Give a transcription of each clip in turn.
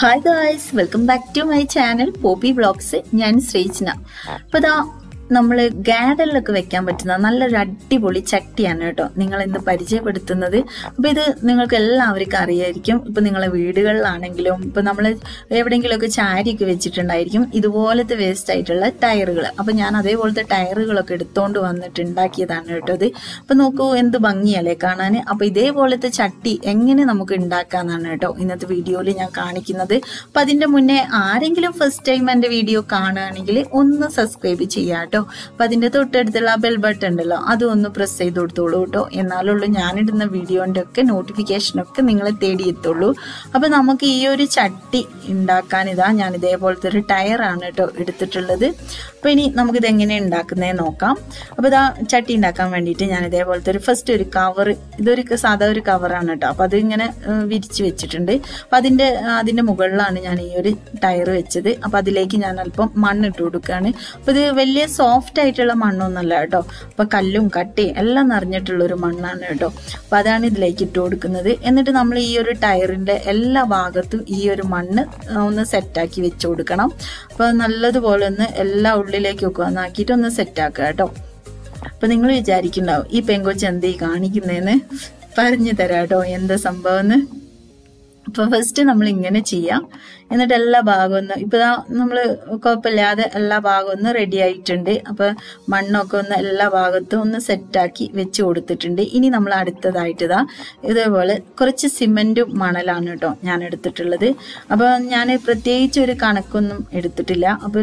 Hi guys, welcome back to my channel Poppy Vlogs. ഞാൻ ശ്രീജ്ന. അപ്പോൾ നമ്മൾ ഗാർഡനിലൊക്കെ വെക്കാൻ പറ്റുന്ന നല്ലൊരു അടിപൊളി ചട്ടിയാണ് കേട്ടോ നിങ്ങൾ ഇന്ന് പരിചയപ്പെടുത്തുന്നത്. അപ്പോൾ ഇത് നിങ്ങൾക്ക് എല്ലാവർക്കും അറിയായിരിക്കും. ഇപ്പോൾ നിങ്ങളെ വീടുകളിലാണെങ്കിലും ഇപ്പോൾ നമ്മൾ എവിടെയെങ്കിലുമൊക്കെ ചാരിയൊക്കെ വെച്ചിട്ടുണ്ടായിരിക്കും ഇതുപോലത്തെ വേസ്റ്റ് ആയിട്ടുള്ള ടയറുകൾ. അപ്പോൾ ഞാൻ അതേപോലത്തെ ടയറുകളൊക്കെ എടുത്തുകൊണ്ട് വന്നിട്ട് ഉണ്ടാക്കിയതാണ് കേട്ടോ ഇത്. അപ്പോൾ നോക്കൂ എന്ത് ഭംഗിയല്ലേ കാണാൻ. അപ്പോൾ ഇതേപോലത്തെ ചട്ടി എങ്ങനെ നമുക്ക് ഉണ്ടാക്കാമെന്നാണ് കേട്ടോ ഇന്നത്തെ വീഡിയോയിൽ ഞാൻ കാണിക്കുന്നത്. അപ്പോൾ അതിൻ്റെ മുന്നേ ആരെങ്കിലും ഫസ്റ്റ് ടൈം എൻ്റെ വീഡിയോ കാണുകയാണെങ്കിൽ ഒന്ന് സബ്സ്ക്രൈബ് ചെയ്യാം കേട്ടോ. അപ്പൊ അതിന്റെ തൊട്ടടുത്തുള്ള ബെൽ ബട്ടൺ ഉണ്ടല്ലോ അതൊന്ന് പ്രസ് ചെയ്ത് കൊടുത്തോളൂ കേട്ടോ. എന്നാലുള്ളൂ ഞാനിടുന്ന വീഡിയോന്റെ ഒക്കെ നോട്ടിഫിക്കേഷനൊക്കെ നിങ്ങളെ തേടിയെത്തുള്ളൂ. അപ്പൊ നമുക്ക് ഈ ഒരു ചട്ടി ഉണ്ടാക്കാൻ ഞാൻ ഇതേപോലത്തെ ഒരു ടയറാണ് കേട്ടോ എടുത്തിട്ടുള്ളത്. അപ്പൊ ഇനി നമുക്കിത് എങ്ങനെ ഉണ്ടാക്കുന്നതെന്ന് നോക്കാം. അപ്പൊ ചട്ടി ഉണ്ടാക്കാൻ വേണ്ടിയിട്ട് ഞാൻ ഇതേപോലത്തെ ഫസ്റ്റ് ഒരു കവർ, ഇതൊരു സാധാ ഒരു കവറാണ് കേട്ടോ. അപ്പൊ അത് ഇങ്ങനെ വിരിച്ച് വെച്ചിട്ടുണ്ട്. അപ്പൊ അതിന്റെ മുകളിലാണ് ഞാൻ ഈ ഒരു ടയർ വെച്ചത്. അപ്പൊ അതിലേക്ക് ഞാൻ അല്പം മണ്ണിട്ട് കൊടുക്കുകയാണ്. അപ്പൊ ഇത് വലിയ സോഫ്റ്റ് ആയിട്ടുള്ള മണ്ണൊന്നല്ല കേട്ടോ. അപ്പൊ കല്ലും കട്ടയും എല്ലാം നിറഞ്ഞിട്ടുള്ള ഒരു മണ്ണാണ് കേട്ടോ. അപ്പൊ അതാണ് ഇതിലേക്ക് ഇട്ട് കൊടുക്കുന്നത്. എന്നിട്ട് നമ്മൾ ഈ ഒരു ടയറിന്റെ എല്ലാ ഭാഗത്തും ഈ ഒരു മണ്ണ് ഒന്ന് സെറ്റാക്കി വെച്ച് കൊടുക്കണം. അപ്പൊ നല്ലതുപോലെ ഒന്ന് എല്ലാ ഉള്ളിലേക്കൊക്കെ ഒന്നാക്കിയിട്ട് ഒന്ന് സെറ്റാക്കുക കേട്ടോ. അപ്പൊ നിങ്ങൾ വിചാരിക്കുന്നുണ്ടാവും ഈ പെങ്കൊച്ച് എന്തേ കാണിക്കുന്നതെന്ന്. പറഞ്ഞു തരാം കേട്ടോ എന്താ സംഭവം എന്ന്. അപ്പൊ ഫസ്റ്റ് നമ്മൾ ഇങ്ങനെ ചെയ്യാം. എന്നിട്ട് എല്ലാ ഭാഗവും ഒന്ന് ഇപ്പൊ നമ്മൾ കുഴപ്പമില്ലാതെ എല്ലാ ഭാഗവും ഒന്ന് റെഡി ആയിട്ടുണ്ട്. അപ്പൊ മണ്ണൊക്കെ ഒന്ന് എല്ലാ ഭാഗത്തും ഒന്ന് സെറ്റാക്കി വെച്ച് കൊടുത്തിട്ടുണ്ട്. ഇനി നമ്മൾ അടുത്തതായിട്ട് ഇതേപോലെ കുറച്ച് സിമെന്റും മണലാണ് കേട്ടോ ഞാൻ എടുത്തിട്ടുള്ളത്. അപ്പൊ ഞാൻ പ്രത്യേകിച്ച് ഒരു കണക്കൊന്നും എടുത്തിട്ടില്ല. അപ്പൊ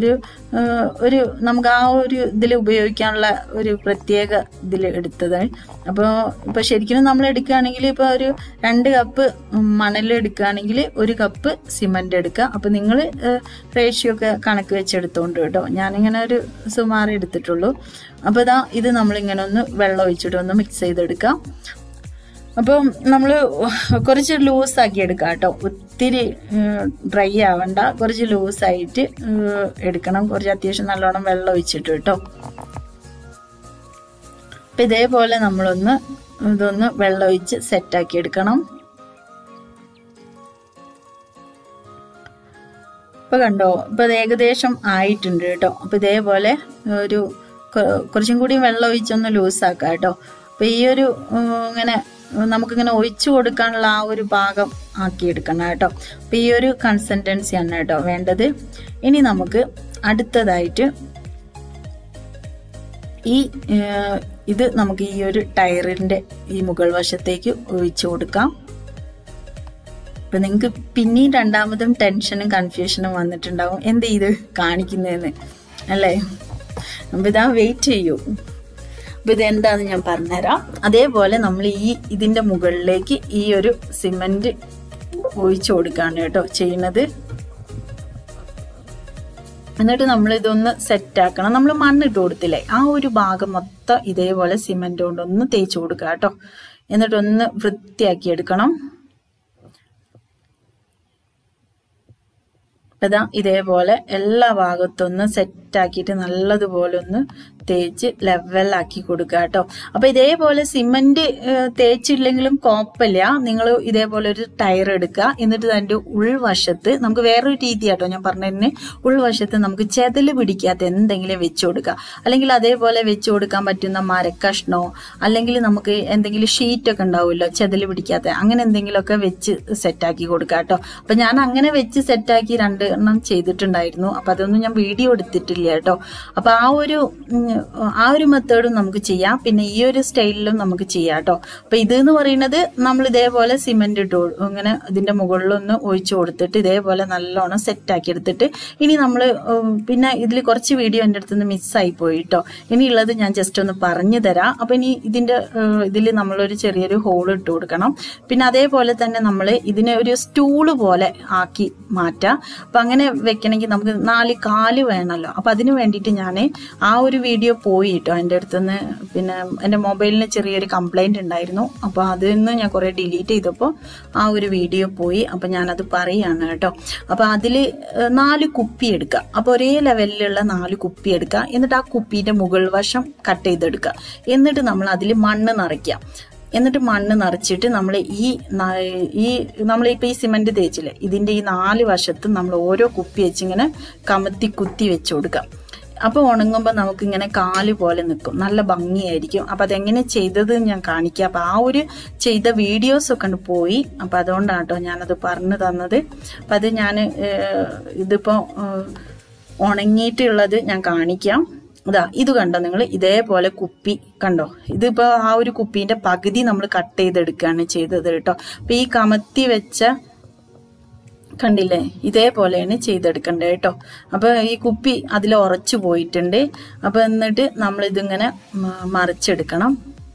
ഒരു നമുക്ക് ആ ഒരു ഇതിൽ ഉപയോഗിക്കാനുള്ള ഒരു പ്രത്യേക ഇതിൽ എടുത്തത്. ഇപ്പൊ ശരിക്കും നമ്മൾ എടുക്കുകയാണെങ്കിൽ ഇപ്പൊ ഒരു 2 കപ്പ് മണൽ എടുക്കുകയാണെങ്കിൽ 1 കപ്പ് സിമെന്റ് എടുക്കുക. അപ്പൊ നിങ്ങൾ റേഷ്യോ ഒക്കെ കണക്ക് വെച്ചെടുത്തോണ്ട് കേട്ടോ. ഞാനിങ്ങനെ ഒരു സുമാറ് എടുത്തിട്ടുള്ളൂ. അപ്പൊ ഇത് നമ്മളിങ്ങനെ ഒന്ന് വെള്ളം ഒഴിച്ചിട്ട് ഒന്ന് മിക്സ് ചെയ്തെടുക്കാം. അപ്പം നമ്മൾ കുറച്ച് ലൂസാക്കി എടുക്കാം കേട്ടോ. ഒത്തിരി ഡ്രൈ ആവണ്ട, കുറച്ച് ലൂസായിട്ട് എടുക്കണം. കുറച്ച് അത്യാവശ്യം നല്ലോണം വെള്ളം ഒഴിച്ചിട്ട് കേട്ടോ. അപ്പൊ ഇതേപോലെ നമ്മളൊന്ന് ഇതൊന്ന് വെള്ളം ഒഴിച്ച് സെറ്റാക്കി എടുക്കണം. ഇപ്പൊ കണ്ടോ, ഇപ്പൊ അത് ഏകദേശം ആയിട്ടുണ്ട് കേട്ടോ. അപ്പൊ ഇതേപോലെ കുറച്ചും കൂടി വെള്ളം ഒഴിച്ചൊന്ന് ലൂസാക്കാം കേട്ടോ. അപ്പൊ ഈ ഒരു ഇങ്ങനെ നമുക്കിങ്ങനെ ഒഴിച്ചു കൊടുക്കാനുള്ള ആ ഒരു ഭാഗം ആക്കിയെടുക്കണം കേട്ടോ. അപ്പൊ ഈ ഒരു കൺസിസ്റ്റൻസിയാണ് കേട്ടോ വേണ്ടത്. ഇനി നമുക്ക് അടുത്തതായിട്ട് ഇത് നമുക്ക് ഈ ഒരു ടയറിന്റെ ഈ മുകൾ വശത്തേക്ക് ഒഴിച്ചു കൊടുക്കാം. അപ്പൊ നിങ്ങൾക്ക് പിന്നെയും രണ്ടാമതും ടെൻഷനും കൺഫ്യൂഷനും വന്നിട്ടുണ്ടാവും എന്ത് ഇത് കാണിക്കുന്നതെന്ന് അല്ലേ. അപ്പൊ വെയിറ്റ് ചെയ്യൂ. അപ്പൊ ഇതെന്താന്ന് ഞാൻ പറഞ്ഞുതരാം. അതേപോലെ നമ്മൾ ഇതിന്റെ മുകളിലേക്ക് ഈ ഒരു സിമെന്റ് ഒഴിച്ചു കൊടുക്കാണ് കേട്ടോ ചെയ്യുന്നത്. എന്നിട്ട് നമ്മൾ ഇതൊന്ന് സെറ്റ് ആക്കണം. നമ്മൾ മണ്ണിട്ട് കൊടുത്തില്ലേ, ആ ഒരു ഭാഗം മൊത്തം ഇതേപോലെ സിമെന്റ് കൊണ്ടൊന്ന് തേച്ച് കൊടുക്കുക കേട്ടോ. എന്നിട്ടൊന്ന് വൃത്തിയാക്കി എടുക്കണം. ഇതേപോലെ എല്ലാ ഭാഗത്തും ഒന്ന് സെറ്റാക്കിയിട്ട് നല്ലതുപോലെ ഒന്ന് തേച്ച് ലെവലാക്കി കൊടുക്കുക കേട്ടോ. അപ്പൊ ഇതേപോലെ സിമെന്റ് തേച്ചില്ലെങ്കിലും കുഴപ്പമില്ല. നിങ്ങൾ ഇതേപോലെ ഒരു ടയർ എടുക്കുക. എന്നിട്ട് അതിന്റെ ഉൾവശത്ത് നമുക്ക് വേറൊരു രീതി കേട്ടോ ഞാൻ പറഞ്ഞതിന്. ഉൾവശത്ത് നമുക്ക് ചെതല് പിടിക്കാത്ത എന്തെങ്കിലും വെച്ചു കൊടുക്കുക. അല്ലെങ്കിൽ അതേപോലെ വെച്ചു കൊടുക്കാൻ പറ്റുന്ന മരക്കഷ്ണോ അല്ലെങ്കിൽ നമുക്ക് എന്തെങ്കിലും ഷീറ്റൊക്കെ ഉണ്ടാവുമല്ലോ ചെതല് പിടിക്കാത്ത, അങ്ങനെ എന്തെങ്കിലുമൊക്കെ വെച്ച് സെറ്റാക്കി കൊടുക്കുക കേട്ടോ. അപ്പൊ ഞാൻ അങ്ങനെ വെച്ച് സെറ്റാക്കി 2 എണ്ണം ചെയ്തിട്ടുണ്ടായിരുന്നു. അപ്പൊ അതൊന്നും ഞാൻ വീഡിയോ എടുത്തിട്ടില്ല കേട്ടോ. അപ്പൊ ആ ഒരു മെത്തേഡും നമുക്ക് ചെയ്യാം. പിന്നെ ഈ ഒരു സ്റ്റൈലിലും നമുക്ക് ചെയ്യാം കേട്ടോ. അപ്പൊ ഇതെന്ന് പറയുന്നത് നമ്മൾ ഇതേപോലെ സിമെന്റ് ഇട്ട് ഇങ്ങനെ ഇതിന്റെ മുകളിലൊന്ന് ഒഴിച്ചു കൊടുത്തിട്ട് ഇതേപോലെ നല്ലോണം സെറ്റാക്കി എടുത്തിട്ട് ഇനി നമ്മൾ പിന്നെ ഇതിൽ കുറച്ച് വീഡിയോ എൻ്റെ അടുത്തുനിന്ന് മിസ്സായി പോയി കേട്ടോ. ഇനിയുള്ളത് ഞാൻ ജസ്റ്റ് ഒന്ന് പറഞ്ഞു തരാം. അപ്പൊ ഇനി ഇതിൽ നമ്മളൊരു ചെറിയൊരു ഹോൾ ഇട്ട് കൊടുക്കണം. പിന്നെ അതേപോലെ തന്നെ നമ്മൾ ഇതിനെ ഒരു സ്റ്റൂള് പോലെ ആക്കി മാറ്റാം. അപ്പൊ അങ്ങനെ വെക്കണമെങ്കിൽ നമുക്ക് 4 കാല് വേണമല്ലോ. അപ്പൊ അതിന് വേണ്ടിയിട്ട് ഞാൻ ആ ഒരു വീഡിയോ പോയി കേട്ടോ എൻ്റെ അടുത്തുനിന്ന്. പിന്നെ എൻ്റെ മൊബൈലിന് ചെറിയൊരു കംപ്ലൈന്റ് ഉണ്ടായിരുന്നു. അപ്പൊ അതിൽ നിന്ന് ഞാൻ കുറെ ഡിലീറ്റ് ചെയ്തപ്പോൾ ആ ഒരു വീഡിയോ പോയി. അപ്പൊ ഞാനത് പറയാണ് കേട്ടോ. അപ്പൊ അതിൽ 4 കുപ്പി എടുക്കുക. അപ്പൊ ഒരേ ലെവലിലുള്ള 4 കുപ്പി എടുക്കുക. എന്നിട്ട് ആ കുപ്പീന്റെ മുകൾ വശം കട്ട് ചെയ്തെടുക്കുക. എന്നിട്ട് നമ്മൾ അതിൽ മണ്ണ് നിറയ്ക്കുക. എന്നിട്ട് മണ്ണ് നിറച്ചിട്ട് നമ്മൾ നമ്മളിപ്പോൾ ഈ സിമെന്റ് തേച്ചില്ലേ ഇതിന്റെ ഈ 4 വശത്തും നമ്മൾ ഓരോ കുപ്പി വെച്ച് ഇങ്ങനെ കമത്തി കുത്തി വെച്ച് കൊടുക്കാം. അപ്പോൾ ഉണങ്ങുമ്പോൾ നമുക്കിങ്ങനെ കാല് പോലെ നിൽക്കും, നല്ല ഭംഗിയായിരിക്കും. അപ്പം അതെങ്ങനെ ചെയ്തത് ഞാൻ കാണിക്കാം. അപ്പം ആ ഒരു ചെയ്ത വീഡിയോസൊക്കെ ഉണ്ട് പോയി. അപ്പം അതുകൊണ്ടാണ് കേട്ടോ ഞാനത് പറഞ്ഞു തന്നത്. അപ്പം അത് ഞാൻ ഇതിപ്പോൾ ഉണങ്ങിയിട്ടുള്ളത് ഞാൻ കാണിക്കാം. ഇത് കണ്ടോ നിങ്ങൾ, ഇതേപോലെ കുപ്പി കണ്ടോ, ഇതിപ്പോ ആ ഒരു കുപ്പീന്റെ പകുതി നമ്മൾ കട്ട് ചെയ്തെടുക്കുകയാണ് ചെയ്തത് കേട്ടോ. അപ്പൊ ഈ കമത്തി വെച്ച കണ്ടില്ലേ, ഇതേപോലെയാണ് ചെയ്തെടുക്കേണ്ടത് കേട്ടോ. അപ്പൊ ഈ കുപ്പി അതിൽ ഉറച്ചു പോയിട്ടുണ്ട്. അപ്പൊ എന്നിട്ട് നമ്മൾ ഇതിങ്ങനെ മറിച്ചെടുക്കണം.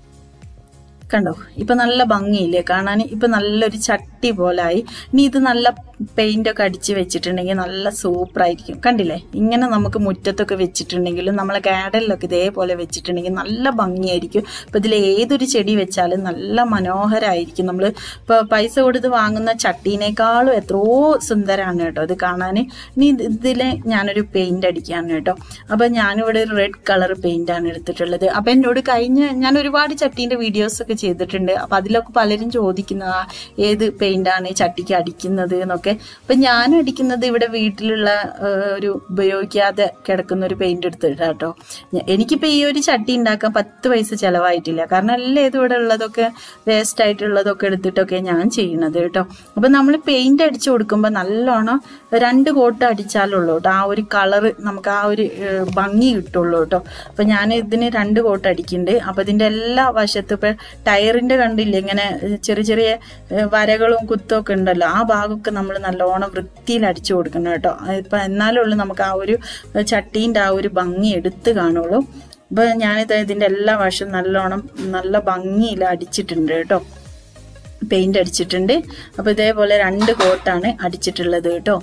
കണ്ടോ, ഇപ്പൊ നല്ല ഭംഗിയില്ലേ കാണാൻ, ഇപ്പൊ നല്ലൊരു ചട്ടി പോലായി. ഇനി ഇത് നല്ല പെയിന്റ് ഒക്കെ അടിച്ച് വെച്ചിട്ടുണ്ടെങ്കിൽ നല്ല സൂപ്പർ ആയിരിക്കും. കണ്ടില്ലേ, ഇങ്ങനെ നമുക്ക് മുറ്റത്തൊക്കെ വെച്ചിട്ടുണ്ടെങ്കിലും നമ്മളെ ഗാർഡനിലൊക്കെ ഇതേപോലെ വെച്ചിട്ടുണ്ടെങ്കിൽ നല്ല ഭംഗിയായിരിക്കും. ഇപ്പൊ ഇതിൽ ഏതൊരു ചെടി വെച്ചാലും നല്ല മനോഹരമായിരിക്കും. നമ്മൾ ഇപ്പൊ പൈസ കൊടുത്ത് വാങ്ങുന്ന ചട്ടീനേക്കാളും എത്രയോ സുന്ദരമാണ് കേട്ടോ ഇത് കാണാൻ. ഇനി ഇതില് ഞാനൊരു പെയിന്റ് അടിക്കാണ് കേട്ടോ. അപ്പൊ ഞാനിവിടെ ഒരു റെഡ് കളർ പെയിന്റ് ആണ് എടുത്തിട്ടുള്ളത്. അപ്പൊ എന്നോട് ഞാൻ ഒരുപാട് ചട്ടീന്റെ വീഡിയോസ് ഒക്കെ ചെയ്തിട്ടുണ്ട്. അപ്പൊ അതിലൊക്കെ പലരും ചോദിക്കുന്നതാ ഏത് പെയിന്റാണ് ചട്ടിക്ക് അടിക്കുന്നത് എന്നൊക്കെ. അപ്പൊ ഞാൻ അടിക്കുന്നത് ഇവിടെ വീട്ടിലുള്ള ഒരു ഉപയോഗിക്കാതെ കിടക്കുന്ന ഒരു പെയിന്റ് എടുത്തിട്ടാ കേട്ടോ. എനിക്കിപ്പോ ഈ ഒരു ചട്ടി ഉണ്ടാക്കാൻ 10 പൈസ ചെലവായിട്ടില്ല. കാരണം എല്ലാം ഇവിടെ ഉള്ളതൊക്കെ വേസ്റ്റ് ആയിട്ടുള്ളതൊക്കെ എടുത്തിട്ടൊക്കെ ഞാൻ ചെയ്യുന്നത് കേട്ടോ. അപ്പൊ നമ്മൾ പെയിന്റ് അടിച്ചു കൊടുക്കുമ്പോൾ നല്ലോണം 2 കോട്ട് അടിച്ചാലുള്ളൂ കേട്ടോ, ആ ഒരു കളറ് നമുക്ക് ആ ഒരു ഭംഗി കിട്ടുള്ളൂ കേട്ടോ. അപ്പൊ ഞാൻ ഇതിന് 2 കോട്ട് അടിക്കുന്നുണ്ട്. അപ്പൊ ഇതിന്റെ എല്ലാ വശത്തും ഇപ്പൊ ടയറിന്റെ കണ്ടില്ലേ ഇങ്ങനെ ചെറിയ ചെറിയ വരകളും കുത്തും ഒക്കെ ഉണ്ടല്ലോ, ആ ഭാഗമൊക്കെ നമ്മൾ നല്ലോണം വൃത്തിയിൽ അടിച്ചു കൊടുക്കണം കേട്ടോ. ഇപ്പൊ എന്നാലുള്ളൂ നമുക്ക് ആ ഒരു ചട്ടീന്റെ ആ ഒരു ഭംഗി എടുത്ത് കാണുള്ളൂ. അപ്പൊ ഞാനിത് ഇതിന്റെ എല്ലാ വശവും നല്ലോണം നല്ല ഭംഗിയിൽ അടിച്ചിട്ടുണ്ട് കേട്ടോ, പെയിന്റ് അടിച്ചിട്ടുണ്ട്. അപ്പൊ ഇതേപോലെ 2 കോട്ടാണ് അടിച്ചിട്ടുള്ളത് കേട്ടോ.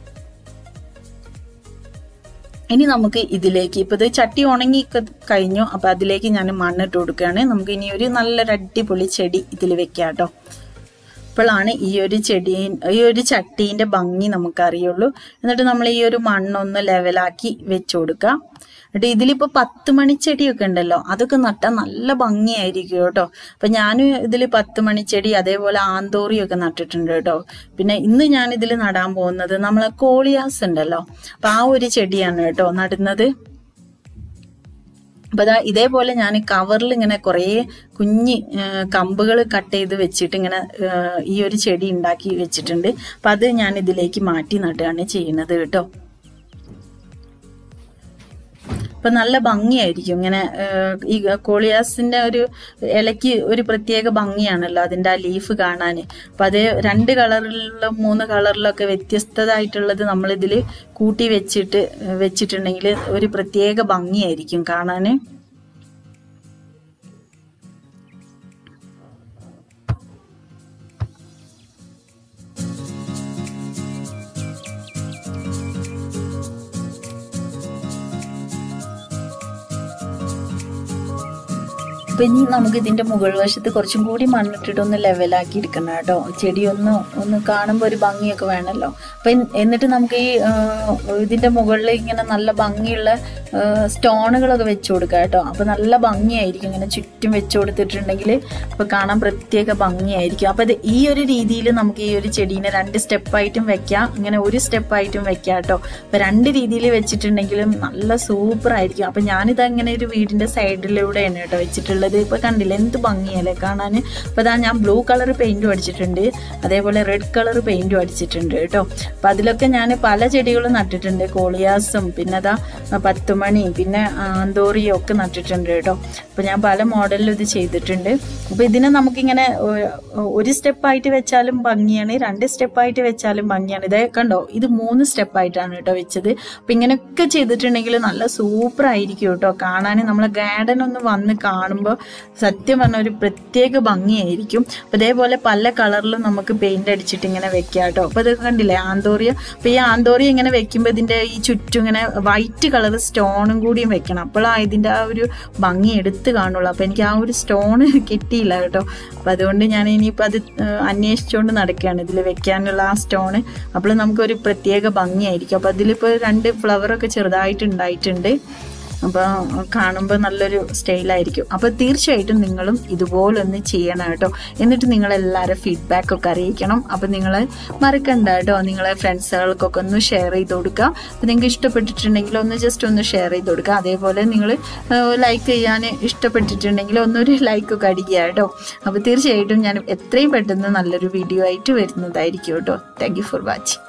ഇനി നമുക്ക് ഇതിലേക്ക് ഇപ്പൊ ഇത് ചട്ടി ഉണങ്ങി കഴിഞ്ഞു. അപ്പൊ അതിലേക്ക് ഞാൻ മണ്ണിട്ട് കൊടുക്കുകയാണ്. നമുക്ക് ഇനി ഒരു നല്ലൊരു അടിപൊളി ചെടി ഇതിൽ വെക്കാം കേട്ടോ. അപ്പോഴാണ് ഈ ഒരു ചട്ടീന്റെ ഭംഗി നമുക്കറിയുള്ളൂ. എന്നിട്ട് നമ്മൾ ഈ ഒരു മണ്ണൊന്ന് ലെവലാക്കി വെച്ചു കൊടുക്കാം. എന്നിട്ട് ഇതിലിപ്പോ 10 മണിച്ചെടിയൊക്കെ ഉണ്ടല്ലോ, അതൊക്കെ നട്ടാൽ നല്ല ഭംഗിയായിരിക്കും കേട്ടോ. അപ്പൊ ഞാൻ ഇതിൽ 10 മണിച്ചെടി അതേപോലെ ആന്തോറിയൊക്കെ നട്ടിട്ടുണ്ട് കേട്ടോ. പിന്നെ ഇന്ന് ഞാൻ ഇതിൽ നടാൻ പോകുന്നത് നമ്മളെ കോളിയാസ് ഉണ്ടല്ലോ, അപ്പൊ ആ ഒരു ചെടിയാണ് കേട്ടോ നടുന്നത്. അപ്പൊ ഇതേപോലെ ഞാൻ കവറിൽ ഇങ്ങനെ കുറേ കുഞ്ഞി കമ്പുകൾ കട്ട് ചെയ്ത് വെച്ചിട്ട് ഇങ്ങനെ ഈ ഒരു ചെടി ഉണ്ടാക്കി വെച്ചിട്ടുണ്ട്. അപ്പൊ അത് ഞാൻ ഇതിലേക്ക് മാറ്റി നടുകയാണ് ചെയ്യുന്നത് കേട്ടോ. അപ്പൊ നല്ല ഭംഗിയായിരിക്കും ഇങ്ങനെ. ഈ കോളിയാസിന്റെ ഒരു ഇലയ്ക്ക് ഒരു പ്രത്യേക ഭംഗിയാണല്ലോ അതിന്റെ ആ ലീഫ് കാണാൻ. അപ്പൊ അത് 2 കളറിലും 3 കളറിലൊക്കെ വ്യത്യസ്തമായിട്ടുള്ളത് നമ്മളിതിൽ കൂട്ടി വെച്ചിട്ടുണ്ടെങ്കിൽ ഒരു പ്രത്യേക ഭംഗിയായിരിക്കും കാണാന്. അപ്പൊ ഇനി നമുക്ക് ഇതിന്റെ മുകൾ വശത്ത് കുറച്ചും കൂടി മണ്ണിട്ടിട്ട് ഒന്ന് ലെവലാക്കി എടുക്കണം കേട്ടോ. ചെടി ഒന്ന് കാണുമ്പോൾ ഒരു ഭംഗിയൊക്കെ വേണമല്ലോ. അപ്പൊ എന്നിട്ട് നമുക്ക് ഈ ഇതിന്റെ മുകളിൽ ഇങ്ങനെ നല്ല ഭംഗിയുള്ള സ്റ്റോണുകളൊക്കെ വെച്ചു കൊടുക്കാം കേട്ടോ. അപ്പൊ നല്ല ഭംഗിയായിരിക്കും ഇങ്ങനെ ചുറ്റും വെച്ചു കൊടുത്തിട്ടുണ്ടെങ്കിൽ അപ്പൊ കാണാൻ പ്രത്യേക ഭംഗിയായിരിക്കും. അപ്പൊ ഈ ഒരു രീതിയിൽ നമുക്ക് ഈ ഒരു ചെടീനെ 2 സ്റ്റെപ്പായിട്ടും വെക്കാം, ഇങ്ങനെ 1 സ്റ്റെപ്പായിട്ടും വെക്കാം കേട്ടോ. അപ്പൊ 2 രീതിയിൽ വെച്ചിട്ടുണ്ടെങ്കിലും നല്ല സൂപ്പർ ആയിരിക്കും. അപ്പൊ ഞാനിത് അങ്ങനെ ഒരു വീടിന്റെ സൈഡിലൂടെയാണ് കേട്ടോ വെച്ചിട്ടുള്ളത്. ഇപ്പൊ കണ്ടില്ല എന്ത് ഭംഗിയല്ലേ കാണാന്. അപ്പൊ ഞാൻ ബ്ലൂ കളർ പെയിന്റും അടിച്ചിട്ടുണ്ട്, അതേപോലെ റെഡ് കളർ പെയിന്റും അടിച്ചിട്ടുണ്ട് കേട്ടോ. അപ്പൊ അതിലൊക്കെ ഞാൻ പല ചെടികളും നട്ടിട്ടുണ്ട്, കോളിയാസും പിന്നെ 10 മണി പിന്നെ ആന്തോറിയും ഒക്കെ നട്ടിട്ടുണ്ട് കേട്ടോ. അപ്പൊ ഞാൻ പല മോഡലിലും ഇത് ചെയ്തിട്ടുണ്ട്. അപ്പൊ ഇതിനെ നമുക്കിങ്ങനെ 1 സ്റ്റെപ്പായിട്ട് വെച്ചാലും ഭംഗിയാണ്, 2 സ്റ്റെപ്പായിട്ട് വെച്ചാലും ഭംഗിയാണ്. ഇതേ കണ്ടോ, ഇത് 3 സ്റ്റെപ്പായിട്ടാണ് കേട്ടോ വെച്ചത്. അപ്പൊ ഇങ്ങനെയൊക്കെ ചെയ്തിട്ടുണ്ടെങ്കിൽ നല്ല സൂപ്പർ ആയിരിക്കും കേട്ടോ കാണാൻ. നമ്മളെ ഗാർഡൻ ഒന്ന് വന്ന് കാണുമ്പോൾ സത്യം പറഞ്ഞ ഒരു പ്രത്യേക ഭംഗിയായിരിക്കും. അപ്പൊ ഇതേപോലെ പല കളറിലും നമുക്ക് പെയിന്റ് അടിച്ചിട്ട് ഇങ്ങനെ വെക്കാം കേട്ടോ. അപ്പൊ ഇത് കണ്ടില്ലേ ആന്തോറിയ. അപ്പൊ ഈ ആന്തോറിയ ഇങ്ങനെ വെക്കുമ്പോൾ ഇതിന്റെ ഈ ചുറ്റും ഇങ്ങനെ വൈറ്റ് കളർ സ്റ്റോണും കൂടിയും വെക്കണം, അപ്പോഴാണ് ഇതിന്റെ ആ ഒരു ഭംഗി എടുത്ത് കാണുള്ളൂ. അപ്പൊ എനിക്ക് ആ ഒരു സ്റ്റോണ് കിട്ടിയില്ല കേട്ടോ. അപ്പൊ അതുകൊണ്ട് ഞാൻ ഇനിയിപ്പോൾ അത് അന്വേഷിച്ചുകൊണ്ട് നടക്കുകയാണ് ഇതിൽ വെക്കാനുള്ള ആ സ്റ്റോണ്. അപ്പോൾ നമുക്കൊരു പ്രത്യേക ഭംഗിയായിരിക്കും. അപ്പൊ അതിലിപ്പോൾ 2 ഫ്ലവറൊക്കെ ചെറുതായിട്ട് ഉണ്ടായിട്ടുണ്ട്. അപ്പോൾ കാണുമ്പോൾ നല്ലൊരു സ്റ്റൈലായിരിക്കും. അപ്പോൾ തീർച്ചയായിട്ടും നിങ്ങളും ഇതുപോലൊന്ന് ചെയ്യണം കേട്ടോ. എന്നിട്ട് നിങ്ങളെല്ലാവരും ഫീഡ്ബാക്കൊക്കെ അറിയിക്കണം. അപ്പോൾ നിങ്ങൾ മറക്കണ്ട കേട്ടോ, നിങ്ങളെ ഫ്രണ്ട്സുകൾക്കൊക്കെ ഒന്ന് ഷെയർ ചെയ്ത് കൊടുക്കുക. അപ്പോൾ നിങ്ങൾക്ക് ഇഷ്ടപ്പെട്ടിട്ടുണ്ടെങ്കിൽ ഒന്ന് ജസ്റ്റ് ഒന്ന് ഷെയർ ചെയ്ത് കൊടുക്കുക. അതേപോലെ നിങ്ങൾ ലൈക്ക് ചെയ്യാൻ ഇഷ്ടപ്പെട്ടിട്ടുണ്ടെങ്കിൽ ഒന്നൊരു ലൈക്കൊക്കെ അടിക്കുക കേട്ടോ. അപ്പോൾ തീർച്ചയായിട്ടും ഞാൻ എത്രയും പെട്ടെന്ന് നല്ലൊരു വീഡിയോ ആയിട്ട് വരുന്നതായിരിക്കും കേട്ടോ. Thank you for watching.